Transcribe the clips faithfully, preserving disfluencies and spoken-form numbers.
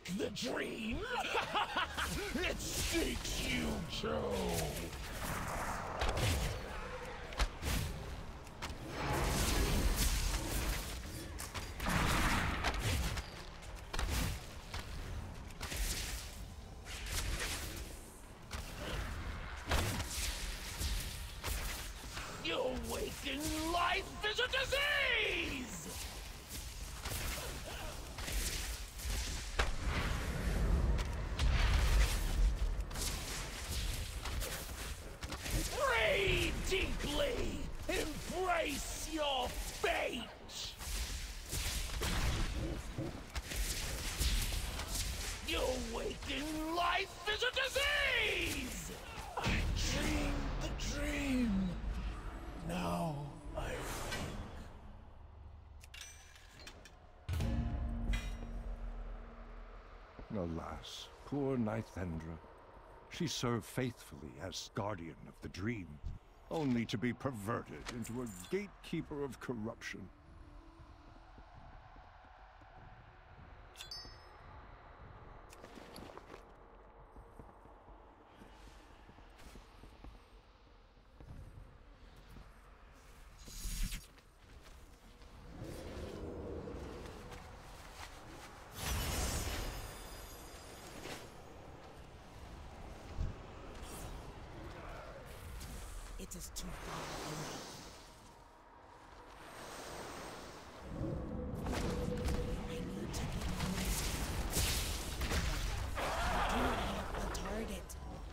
Seek the dream? It seeks you, Joe! Your waking life is a disease! Breathe deeply! Embrace your fate! Your waking life is a disease! I dreamed the dream. Now I think. Alas, poor Nythendra. She served faithfully as guardian of the dream, only to be perverted into a gatekeeper of corruption. It is too far away. I need to get closer. I do not have a target.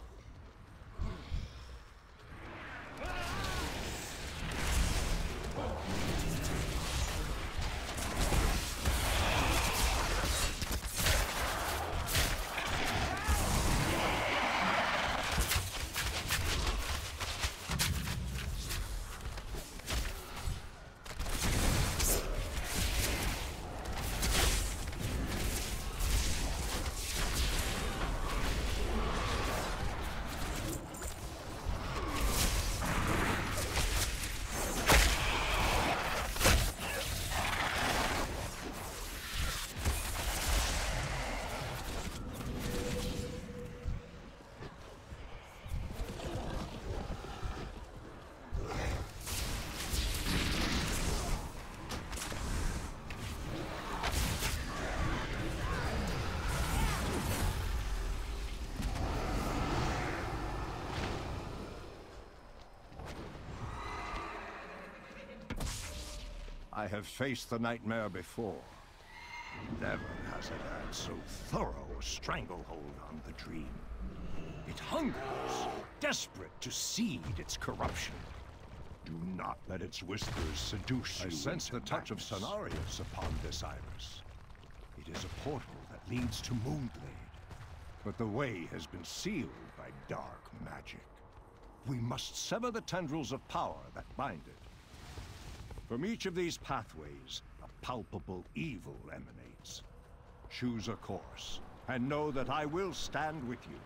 I have faced the nightmare before. Never has it had so thorough a stranglehold on the dream. It hungers, desperate to seed its corruption. Do not let its whispers seduce you. I sense the touch of Cenarius upon this iris. It is a portal that leads to Moonblade, but the way has been sealed by dark magic. We must sever the tendrils of power that bind it. From each of these pathways, a palpable evil emanates. Choose a course, and know that I will stand with you.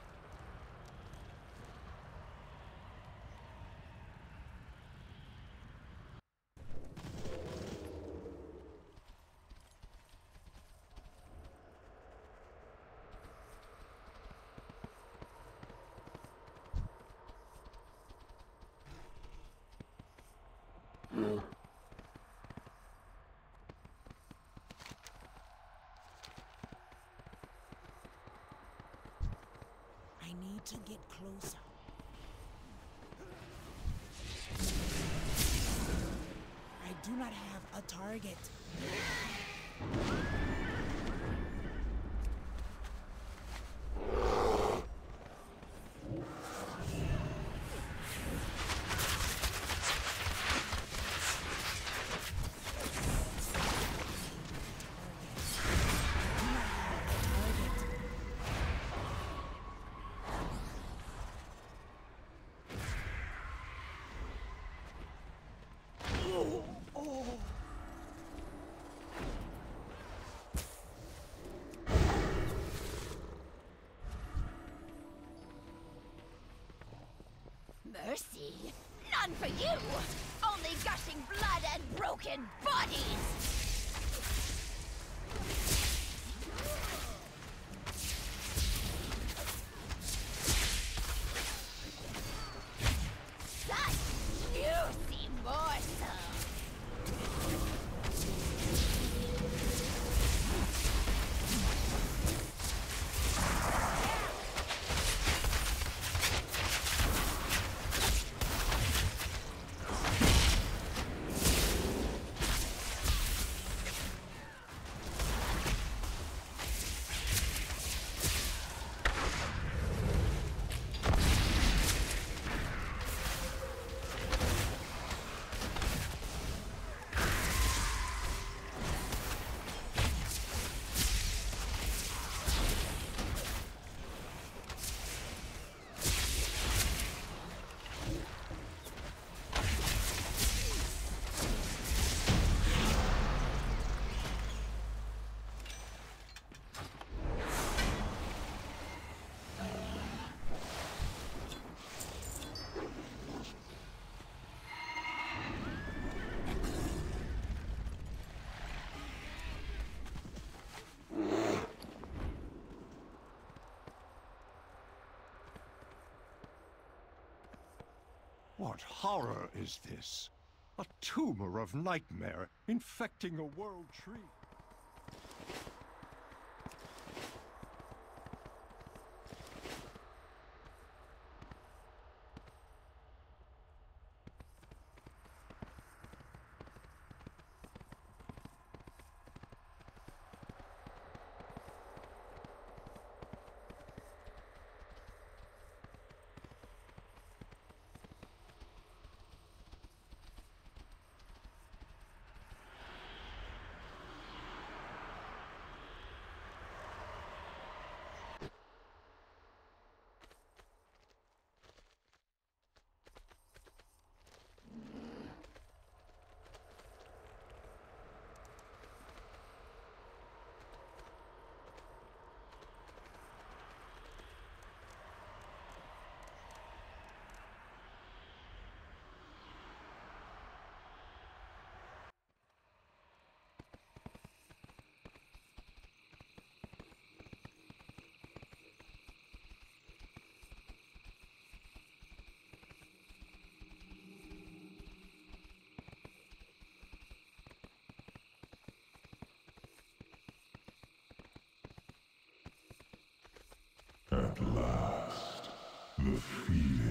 I need to get closer. I do not have a target. Mercy? None for you! Only gushing blood and broken bodies! What horror is this? A tumor of nightmare infecting a world tree. At last, the feeling